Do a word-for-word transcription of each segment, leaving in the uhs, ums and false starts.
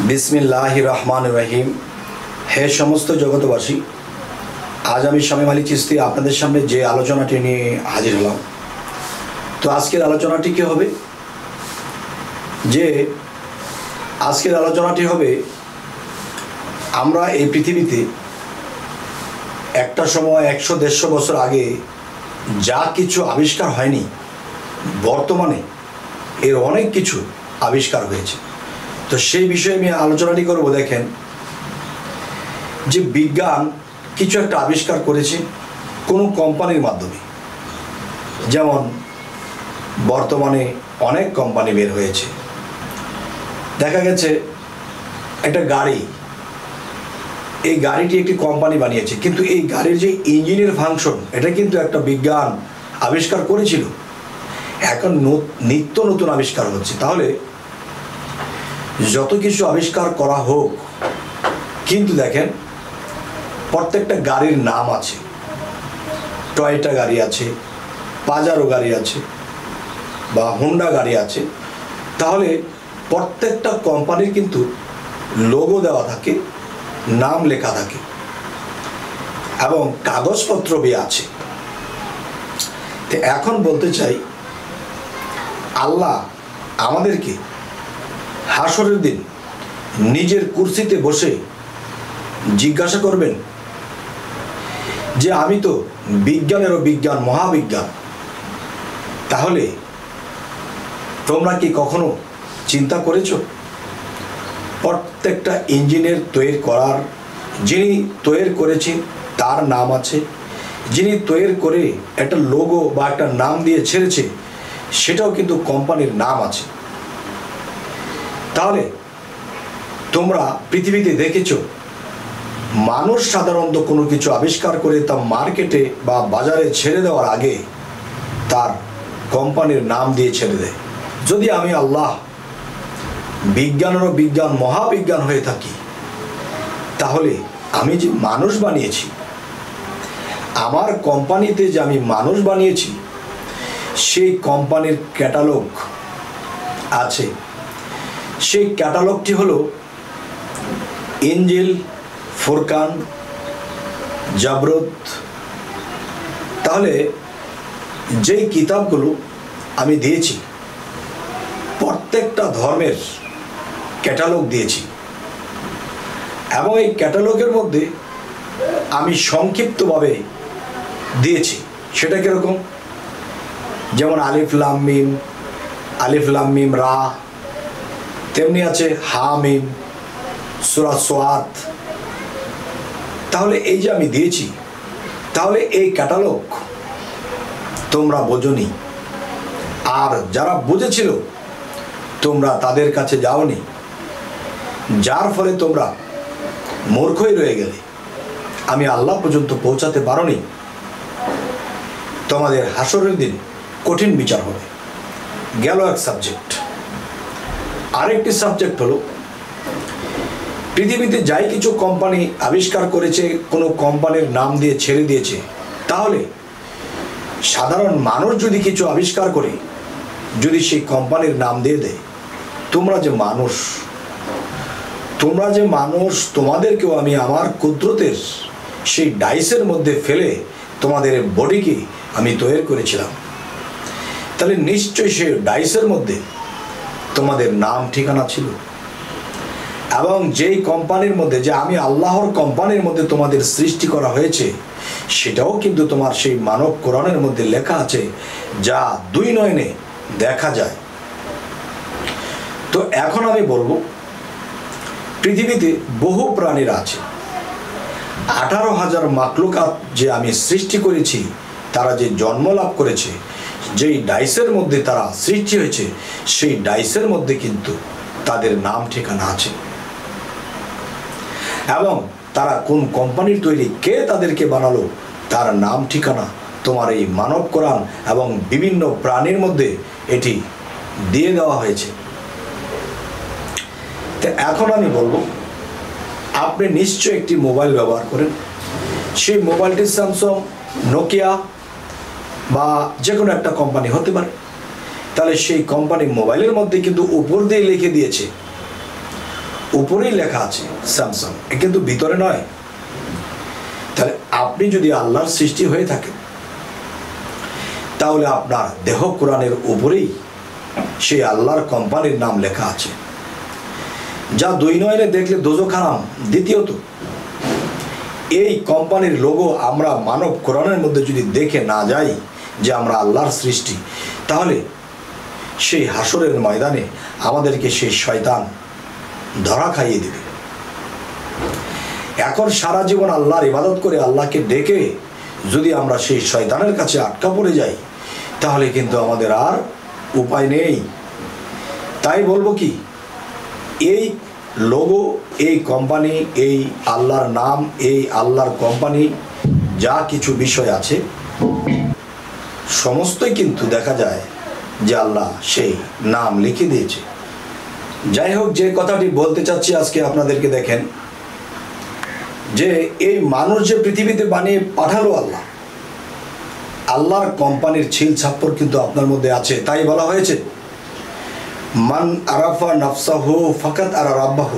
बिस्मिल्लाहिर रहमानिर रहीम। हे समस्त जगतबासी, आज आमी शामीम आली चिश्ती आपनादेर सामने जे आलोचनाटी निये हाजिर हलाम। तो आजकेर आलोचनाटी कि होबे जे आजकेर आलोचनाटी होबे आमरा एई पृथिबीते एकटा समय एकशो देড়শো बछर आगे जा किछु आविष्कार हयनि बर्तमाने एर अनेक किछु आविष्कार हयेछे। तो सेई विषये आमि आलोचनाटी करब। देखें जे विज्ञान किछु एकटा आविष्कार करेছে कोनो कोम्पानिर माध्यमे, जेमन बर्तमाने अनेक कोम्पानि बेर हयेছে। देखा गेছে একটা गाड़ी, এই গাড়িটি একটি কোম্পানি বানিয়েছে, কিন্তু এই গাড়ির যে ইঞ্জিনের ফাংশন এটা কিন্তু একটা বিজ্ঞান আবিষ্কার করেছিল। এখন নিত্য নতুন আবিষ্কার হচ্ছে। তাহলে যত কিছু আবিষ্কার করা হোক, কিন্তু দেখেন প্রত্যেকটা গাড়ির নাম আছে। টয়োটা গাড়ি আছে, পাজারো গাড়ি আছে, বা হোন্ডা গাড়ি আছে। তাহলে প্রত্যেকটা কোম্পানির কিন্তু লোগো দেওয়া থাকে, নাম লেখা থাকে এবং কাগজপত্র বি আছে। তো এখন বলতে চাই, আল্লাহ আমাদেরকে হাসরের দিন নিজের কুরসিতে বসে জিজ্ঞাসা করবেন যে আমি তো বিজ্ঞানেরও বিজ্ঞান, মহাবিজ্ঞান, তাহলে তোমরা কি কখনো চিন্তা করেছো প্রত্যেকটা ইঞ্জিনের তৈরি করার যিনি তৈরি করেছেন তার নাম আছে, যিনি তৈরি করে একটা লোগো বা একটা নাম দিয়ে ছেড়েছে সেটাও কিন্তু কোম্পানির নাম আছে। তাহলে তোমরা পৃথিবীতে দেখেছো মানুষ সাধারণত কোনো কিছু আবিষ্কার করে তা মার্কেটে বা বাজারে ছেড়ে দেওয়ার আগে তার কোম্পানির নাম দিয়ে ছেড়ে দেয়। যদি আমি আল্লাহ বিজ্ঞানেরও বিজ্ঞান, মহাবিজ্ঞান হয়ে থাকি, তাহলে আমি যে মানুষ বানিয়েছি, আমার কোম্পানিতে যে আমি মানুষ বানিয়েছি সেই কোম্পানির ক্যাটালগ আছে। সেই ক্যাটালগটি হলো ইনজিল, ফুরকান, জাবরুত। তাহলে যেই কিতাবগুলো আমি দিয়েছি প্রত্যেকটা ধর্মের ক্যাটালগ দিয়েছি, এবং এই ক্যাটালগের মধ্যে আমি সংক্ষিপ্তভাবে দিয়েছি। সেটা কীরকম? যেমন আলিফ লাম মিম, আলিফ লাম মিম রা, তেমনি আছে হা মিম, সূরা সোয়াত। তাহলে এই যে আমি দিয়েছি, তাহলে এই ক্যাটালগ তোমরা বোঝোনি, আর যারা বুঝেছিল তোমরা তাদের কাছে যাওনি, যার ফলে তোমরা মূর্খই রয়ে গেলে, আমি আল্লাহ পর্যন্ত পৌঁছাতে পারোনি। তোমাদের হাসরের দিন কঠিন বিচার হবে। গেল এক সাবজেক্ট। আরেকটি সাবজেক্ট হলো পৃথিবীতে যাই কিছু কোম্পানি আবিষ্কার করেছে, কোনো কোম্পানির নাম দিয়ে ছেড়ে দিয়েছে, তাহলে সাধারণ মানুষ যদি কিছু আবিষ্কার করে যদি সেই কোম্পানির নাম দিয়ে দেয়, তোমরা যে মানুষ, তোমরা যে মানুষ, তোমাদেরকেও আমি আমার কুদরতের সেই ডাইসের মধ্যে ফেলে তোমাদের বডিকে আমি তৈরি করেছিলাম। তাহলে নিশ্চয়ই সেই ডাইসের মধ্যে তোমাদের নাম ঠিকানা ছিল, এবং যেই কোম্পানির মধ্যে, যে আমি আল্লাহর কোম্পানির মধ্যে তোমাদের সৃষ্টি করা হয়েছে, সেটাও কিন্তু তোমার সেই মানব কোরআনের মধ্যে লেখা আছে, যা দুই নয়নে দেখা যায়। তো এখন আমি বলবো, পৃথিবীতে বহু প্রাণীরা আছে। আঠারো হাজার মাখলুকাত যে আমি সৃষ্টি করেছি, তারা যে জন্ম লাভ করেছে, যেই ডাইসের মধ্যে তারা সৃষ্টি হয়েছে, সেই ডাইসের মধ্যে কিন্তু তাদের নাম ঠিকানা আছে, এবং তারা কোন কোম্পানির তৈরি, কে তাদেরকে বানালো, তার নাম ঠিকানা তোমার এই মানব কোরআন এবং বিভিন্ন প্রাণীর মধ্যে এটি দিয়ে দেওয়া হয়েছে। তো এখন আমি বলবো, আপনি নিশ্চয়ই একটি মোবাইল ব্যবহার করেন। সেই মোবাইলটি স্যামসাং, নোকিয়া বা যে কোনো একটা কোম্পানি হতে পারে। তাহলে সেই কোম্পানি মোবাইলের মধ্যে কিন্তু উপর দিয়ে লিখে দিয়েছে উপরেই লেখা আছে স্যামসাং, কিন্তু ভিতরে নয়। তাহলে আপনি যদি আল্লাহর সৃষ্টি হয়ে থাকেন, তাহলে আপনার দেহ কোরআনের উপরেই সেই আল্লাহর কোম্পানির নাম লেখা আছে, যা দুই নয়নে দেখলে দোজখ হারাম। দ্বিতীয়ত, এই কোম্পানির লোগো আমরা মানব কোরআনের মধ্যে যদি দেখে না যাই যে আমরা আল্লাহর সৃষ্টি, তাহলে সেই হাসরের ময়দানে আমাদেরকে সেই শয়তান ধরা খাইয়ে দেবে। এখন সারা জীবন আল্লাহর ইবাদত করে আল্লাহকে ডেকে যদি আমরা সেই শয়তানের কাছে আটকা পড়ে যাই, তাহলে কিন্তু আমাদের আর উপায় নেই। তাই বলবো কি, এই লোগো, এই কোম্পানি, এই আল্লাহর নাম, এই আল্লাহর কোম্পানি, যা কিছু বিষয় আছে সমস্তই কিন্তু দেখা যায় যে আল্লাহ সেই নাম লিখে দিয়েছে। যাই হোক, যে কথাটি বলতে চাচ্ছি আজকে আপনাদেরকে, দেখেন যে এই মানুষ যে পৃথিবীতে বানিয়ে পাঠালো আল্লাহ, আল্লাহর কোম্পানির ছিল ছাপ্পর কিন্তু আপনার মধ্যে আছে। তাই বলা হয়েছে, মান আরাফা নাফসাহু ফাকাত আরা রাব্বাহু,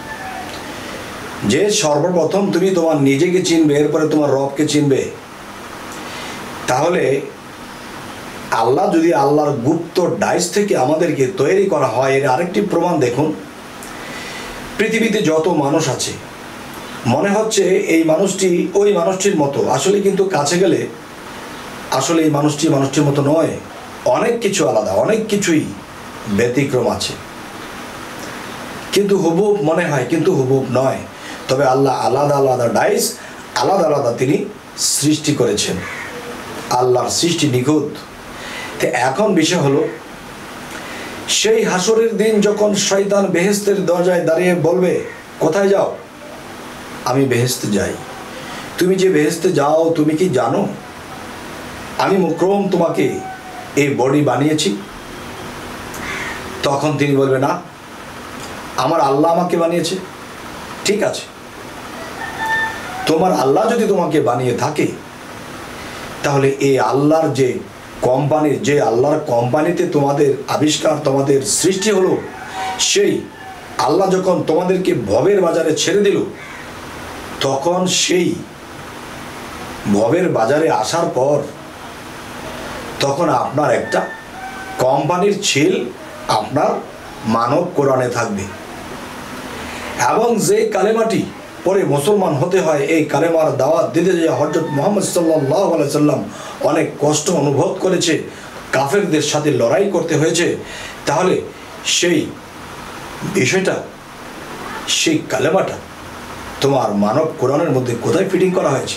যে সর্বপ্রথম তুমি তোমার নিজেকে চিনবে, এরপরে তোমার রবকে চিনবে। তাহলে আল্লাহ যদি আল্লাহর গুপ্ত ডাইস থেকে আমাদেরকে তৈরি করা হয়, এর আরেকটি প্রমাণ দেখুন। পৃথিবীতে যত মানুষ আছে, মনে হচ্ছে এই মানুষটি ওই মানুষটির মতো, আসলে কিন্তু কাছে গেলে আসলে এই মানুষটি মানুষটির মতো নয়। অনেক কিছু আলাদা, অনেক কিছুই ব্যতিক্রম আছে, কিন্তু হুবহুব মনে হয়, কিন্তু হুবহুব নয়। তবে আল্লাহ আলাদা আলাদা ডাইস, আলাদা আলাদা তিনি সৃষ্টি করেছেন। আল্লাহর সৃষ্টি নিখুঁত। তো এখন বিষয় হলো, সেই হাসরের দিন যখন শয়তান বেহেশতের দরজায় দাঁড়িয়ে বলবে, কোথায় যাও? আমি বেহেশতে যাই। তুমি যে বেহেশতে যাও, তুমি কি জানো আমি মুকরম তোমাকে এই বডি বানিয়েছি? তখন তিনি বলবে, না, আমার আল্লাহ আমাকে বানিয়েছে। ঠিক আছে, তোমার আল্লাহ যদি তোমাকে বানিয়ে থাকে, তাহলে এই আল্লাহর যে কোম্পানির, যে আল্লাহর কোম্পানিতে তোমাদের আবিষ্কার, তোমাদের সৃষ্টি হলো, সেই আল্লাহ যখন তোমাদেরকে ভবের বাজারে ছেড়ে দিল, তখন সেই ভবের বাজারে আসার পর তখন আপনার একটা কোম্পানির ছিল আপনার মানব কোরআনে থাকবে। এবং যে কালেমাটি পরে মুসলমান হতে হয়, এই কালেমার দাওয়াত দিতে যে হযরত মুহাম্মদ সাল্লাল্লাহু আলাইহি সাল্লাম অনেক কষ্ট অনুভব করেছে, কাফেরদের সাথে লড়াই করতে হয়েছে, তাহলে সেই বিষয়টা, সেই কালেমাটা তোমার মানব কোরআনের মধ্যে কোথায় ফিটিং করা হয়েছে?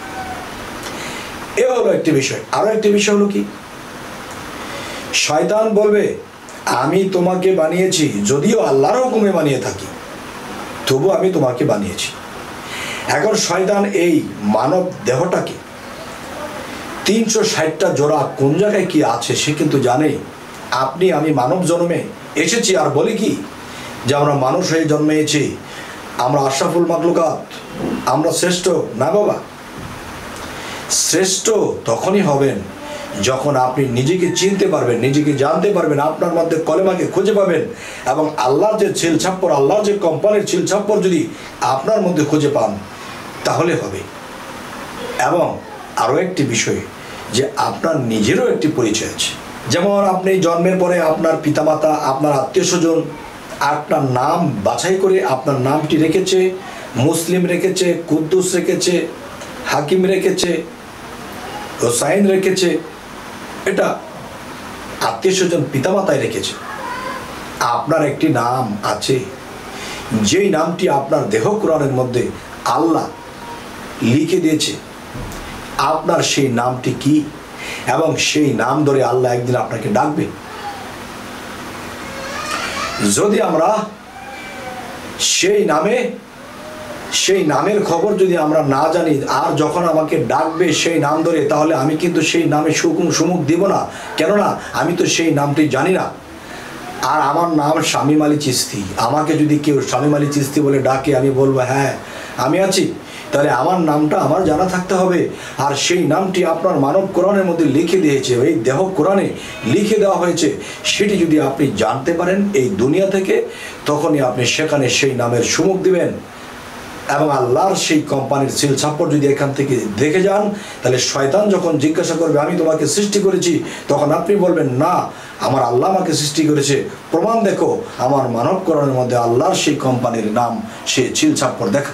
এ হলো একটি বিষয়। আরো একটি বিষয় হলো কি, শয়তান বলবে, আমি তোমাকে বানিয়েছি, যদিও আল্লাহর হুকুমে বানিয়ে থাকি, তবু আমি তোমাকে বানিয়েছি। এখন শয়তান এই মানব দেহটাকে তিনশো ষাটটা জোড়া কোন জায়গায় কি আছে সে কিন্তু জানে। আপনি আমি মানব জন্মে এসেছি আর বলি কি যে আমরা মানুষ হয়ে জন্মেছি, আমরা আশরাফুল মাখলুকাত, আমরা শ্রেষ্ঠ। না বাবা, শ্রেষ্ঠ তখনই হবেন যখন আপনি নিজেকে চিনতে পারবেন, নিজেকে জানতে পারবেন, আপনার মধ্যে কলেমাকে খুঁজে পাবেন, এবং আল্লাহর যে ছিল ছাপ্পর, আল্লাহর যে কোম্পানির ছিল ছাপ্পর যদি আপনার মধ্যে খুঁজে পান, তাহলে হবে। এবং আরও একটি বিষয়, যে আপনার নিজেরও একটি পরিচয় আছে। যেমন আপনি জন্মের পরে আপনার পিতামাতা, আপনার আত্মীয় স্বজন আপনার নাম বাছাই করে আপনার নামটি রেখেছে, মুসলিম রেখেছে, কুদ্দুস রেখেছে, হাকিম রেখেছে, হোসাইন রেখেছে। এটা আত্মীয় স্বজন পিতামাতাই রেখেছে। আপনার একটি নাম আছে, যেই নামটি আপনার দেহ কোরআনের মধ্যে আল্লাহ লিখে দিয়েছে। আপনার সেই নামটি কি, এবং সেই নাম ধরে আল্লাহ একদিন আপনাকে ডাকবে। যদি আমরা সেই নামে, সেই নামের খবর যদি আমরা না জানি, আর যখন আমাকে ডাকবে সেই নাম ধরে, তাহলে আমি কিন্তু সেই নামে সুকুম সুমুখ দিব না। কেননা আমি তো সেই নামটি জানি না। আর আমার নাম শামীম আলী চিশতি, আমাকে যদি কেউ শামীম আলী চিশতি বলে ডাকে, আমি বলবো, হ্যাঁ আমি আছি, তাহলে আমার নামটা আমার জানা থাকতে হবে। আর সেই নামটি আপনার মানব কোরআনের মধ্যে লিখে দিয়েছে, এই দেহ কোরআনে লিখে দেওয়া হয়েছে, সেটি যদি আপনি জানতে পারেন এই দুনিয়া থেকে, তখনই আপনি সেখানে সেই নামের সুমুখ দিবেন। এবং আল্লাহর সেই কোম্পানির সিল ছাপ্পর যদি এখান থেকে দেখে যান, তাহলে শয়তান যখন জিজ্ঞাসা করবে আমি তোমাকে সৃষ্টি করেছি, তখন আপনি বলবেন না, আমার আল্লাহ আমাকে সৃষ্টি করেছে, প্রমাণ দেখো। আমার মানব কোরআনের মধ্যে আল্লাহর সেই কোম্পানির নাম, সে সিল ছাপ্পর দেখা।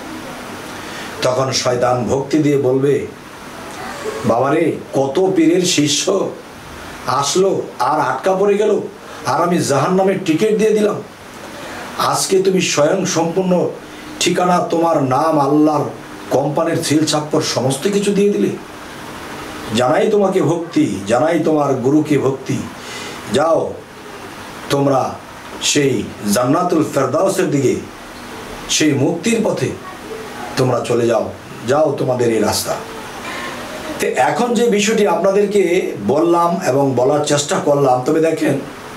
তখন শয়তান ভক্তি দিয়ে বলবে, বাবারে কত পীরের শিষ্য আসলো আর আটকা পড়ে গেল, আর আমি জাহান্নামের টিকিট দিয়ে দিলাম। আজকে তুমি স্বয়ং সম্পূর্ণ ঠিকানা, তোমার নাম, আল্লাহর কোম্পানির সিল ছাপ্পর সমস্ত কিছু দিয়ে দিলে। জানাই তোমাকে ভক্তি, জানাই তোমার গুরুকে ভক্তি। যাও তোমরা সেই জান্নাতুল ফেরদাউসের দিকে, সেই মুক্তির পথে তোমরা চলে যাও, যাও তোমাদের এই রাস্তা। তো এখন যে বিষয়টি আপনাদেরকে বললাম এবং বলার চেষ্টা করলাম, তবে দেখেন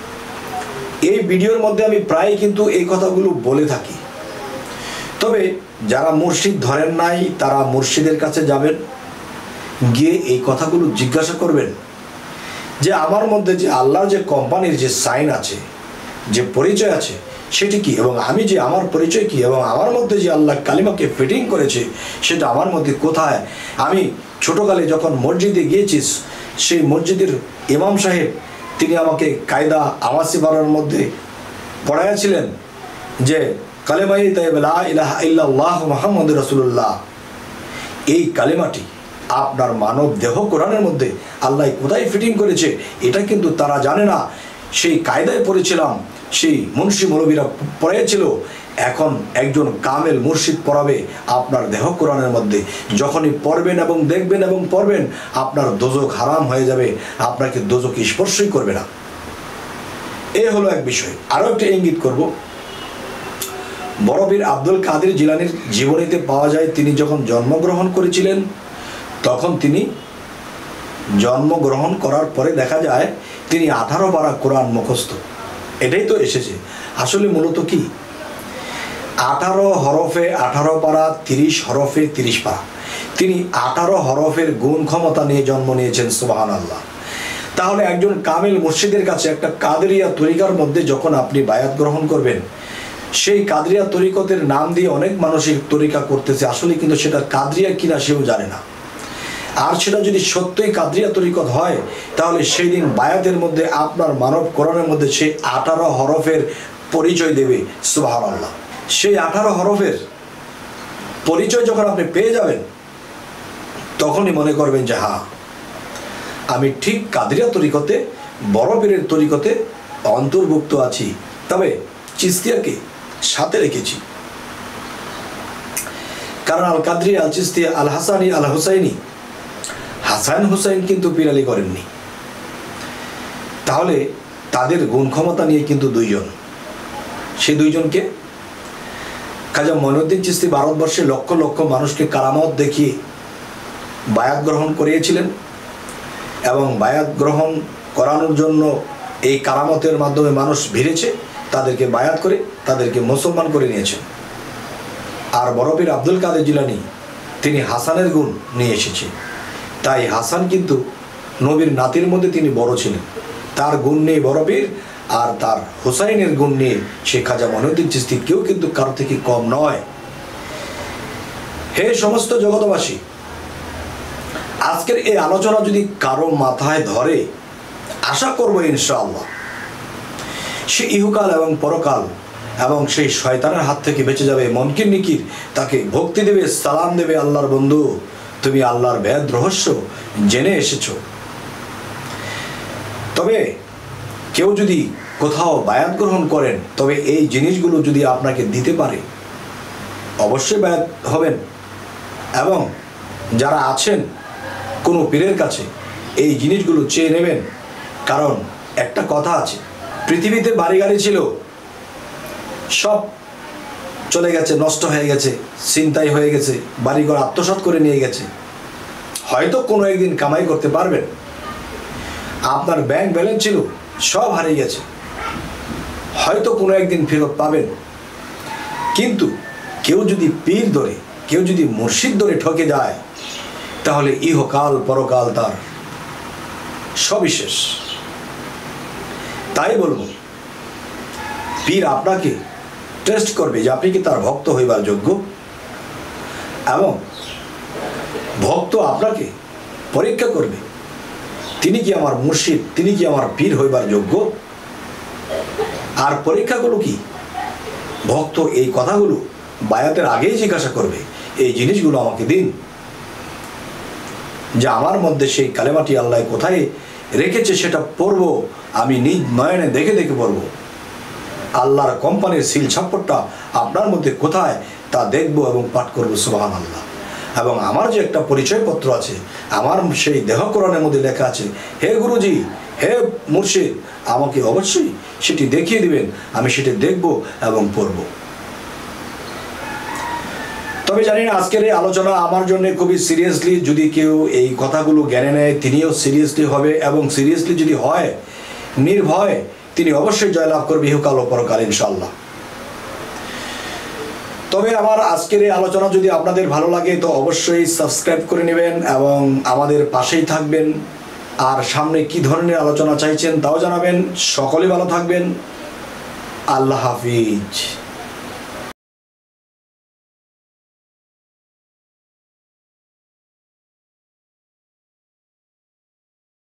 এই ভিডিওর মধ্যে আমি প্রায় কিন্তু এই কথাগুলো বলে থাকি। তবে যারা মুর্শিদ ধরেন নাই, তারা মুর্শিদের কাছে যাবেন, গিয়ে এই কথাগুলো জিজ্ঞাসা করবেন যে আমার মধ্যে যে আল্লাহর যে কোম্পানির যে সাইন আছে, যে পরিচয় আছে, সেটি কি, এবং আমি যে আমার পরিচয় কি, এবং আমার মধ্যে যে আল্লাহ কালিমাকে ফিটিং করেছে সেটা আমার মধ্যে কোথায়। আমি ছোটোকালে যখন মসজিদে গিয়েছি, সেই মসজিদের ইমাম সাহেব তিনি আমাকে কায়দা আওয়াসি বাড়ার মধ্যে পড়াইয়াছিলেন যে কালেমাই তাইয়্যিবা লা ইলাহা ইল্লাল্লাহ মুহাম্মাদুর রাসূলুল্লাহ। এই কালেমাটি আপনার মানব দেহ কোরআনের মধ্যে আল্লাহ কোথায় ফিটিং করেছে, এটা কিন্তু তারা জানে না। সেই কায়দায় পড়েছিলাম, সেই মুন্সি মৌলবীরা পড়াইছিল। এখন একজন কামেল মুর্শিদ পড়াবে আপনার দেহ কোরআনের মধ্যে। যখনই পড়বেন এবং দেখবেন এবং পড়বেন, আপনার দোজক হারাম হয়ে যাবে, আপনাকে দোজক স্পর্শই করবে না। এ হলো এক বিষয়। আরও একটা ইঙ্গিত করব, বড় পীর আব্দুল কাদের জিলানীর জীবনীতে পাওয়া যায়, তিনি যখন জন্মগ্রহণ করেছিলেন, তখন তিনি জন্মগ্রহণ করার পরে দেখা যায় তিনি আঠারো পারা কোরআন মুখস্থ। এটাই তো এসেছে। আসলে মূলত কি, আঠারো হরফে আঠারো পারা, তিরিশ হরফে তিরিশ পারা। তিনি আঠারো হরফের গুণ ক্ষমতা নিয়ে জন্ম নিয়েছেন, সুবহানাল্লাহ। তাহলে একজন কামিল মুর্শিদের কাছে একটা কাদরিয়া তরিকার মধ্যে যখন আপনি বায়াত গ্রহণ করবেন, সেই কাদরিয়া তরিকতের নাম দিয়ে অনেক মানুষের তরিকা করতেছে, আসলে কিন্তু সেটা কাদরিয়া কিনা সেও জানে না। আর সেটা যদি সত্যই কাদরিয়া তরিকত হয়, তাহলে সেই দিন বায়াতের মধ্যে আপনার মানব কোরআনের মধ্যে সেই আঠারো হরফের পরিচয় দেবে, সুবহানাল্লাহ। সেই আঠারো হরফের পরিচয় যখন আপনি পেয়ে যাবেন, তখনই মনে করবেন যে হ্যাঁ, আমি ঠিক কাদরিয়া তরিকতে, বড় পীরের তরিকতে অন্তর্ভুক্ত আছি। তবে চিস্তিয়াকে সাথে রেখেছি, কারণ আল কাদরিয়া, আল চিস্তিয়া, আল হাসানি, আল হুসাইনি, হাসান হুসাইন কিন্তু পীরালি করেননি। তাহলে তাদের গুণ ক্ষমতা নিয়ে কিন্তু দুইজন, সেই দুইজনকে খাজা মঈনুদ্দিন চিশতি ভারতবর্ষে লক্ষ লক্ষ মানুষকে কারামত দেখিয়ে বায়াত গ্রহণ করিয়েছিলেন, এবং বায়াত গ্রহণ করানোর জন্য এই কারামতের মাধ্যমে মানুষ ভিড়েছে, তাদেরকে বায়াত করে তাদেরকে মুসলমান করে নিয়েছেন। আর বড় পীর আব্দুল কাদের জিলানী তিনি হাসানের গুণ নিয়ে এসেছে। তাই হাসান কিন্তু নবীর নাতির মধ্যে তিনি বড় ছিলেন, তার গুণ নিয়ে বড় পীর, আর তার হুসাইনের গুণ নিয়ে সে খাজা মঈনুদ্দিন চিশতি কেউ কিন্তু কারো থেকে কম নয়। হে সমস্ত জগতবাসী, আজকের এই আলোচনা যদি কারো মাথায় ধরে, আশা করবো ইনশাআল্লাহ সে ইহুকাল এবং পরকাল এবং সেই শয়তানের হাত থেকে বেঁচে যাবে। মনকির নিকির তাকে ভক্তি দেবে, সালাম দেবে, আল্লাহর বন্ধু তুমি আল্লাহর বেদ রহস্য জেনে এসেছ। তবে কেউ যদি কোথাও বায়াত গ্রহণ করেন, তবে এই জিনিসগুলো যদি আপনাকে দিতে পারে, অবশ্যই বায়াত হবেন। এবং যারা আছেন কোনো পীরের কাছে, এই জিনিসগুলো চেয়ে নেবেন। কারণ একটা কথা আছে, পৃথিবীতে বাড়ি গাড়ি ছিল, সব চলে গেছে, নষ্ট হয়ে গেছে, ছিনতাই হয়ে গেছে, বাড়িঘর আত্মসাৎ করে নিয়ে গেছে। হয়তো কোনো একদিন কামাই করতে পারবেন। আপনার ব্যাংক ব্যালেন্স ছিল, সব হারিয়ে গেছে, হয়তো কোনো একদিন ফেরত পাবেন। কিন্তু কেউ যদি পীর ধরে, কেউ যদি মুর্শিদ ধরে ঠকে যায়, তাহলে ইহকাল পরকাল তার সবিশেষ। তাই বলবো, পীর আপনাকে টেস্ট করবে যে আপনি কি তার ভক্ত হইবার যোগ্য, এবং ভক্ত আপনাকে পরীক্ষা করবে তিনি কি আমার মুর্শিদ, তিনি কি আমার পীর হইবার যোগ্য। আর পরীক্ষাগুলো কি? ভক্ত এই কথাগুলো বায়াতের আগেই জিজ্ঞাসা করবে, এই জিনিসগুলো আমাকে দিন, যে আমার মধ্যে সেই কালেমাটি আল্লাহ কোথায় রেখেছে সেটা পড়বো, আমি নিজ নয়নে দেখে দেখে পড়বো। আল্লাহর কোম্পানির সিল ছাপ্পরটা আপনার মধ্যে কোথায় তা দেখবো এবং পাঠ করবো সুবহানাল্লাহ। এবং আমার যে একটা পরিচয়পত্র আছে, আমার সেই দেহ কোরআনের মধ্যে লেখা আছে, হে গুরুজি, হে মুর্শিদ, আমাকে অবশ্যই সেটি দেখিয়ে দিবেন, আমি সেটি দেখব এবং পড়ব। তবে জানি না আজকের এই আলোচনা আমার জন্য খুবই সিরিয়াসলি, যদি কেউ এই কথাগুলো জ্ঞানে নেয় তিনিও সিরিয়াসলি হবে, এবং সিরিয়াসলি যদি হয় নির্ভয় তিনি অবশ্যই জয়লাভ করবে ইহকাল ও পরকাল ইনশাআল্লাহ। তবে আমার আজকের এই আলোচনা যদি আপনাদের ভালো লাগে তো অবশ্যই সাবস্ক্রাইব করে নেবেন এবং আমাদের পাশেই থাকবেন। আর সামনে কি ধরনের আলোচনা চাইছেন তাও জানাবেন। সকলে ভালো থাকবেন। আল্লাহ হাফিজ।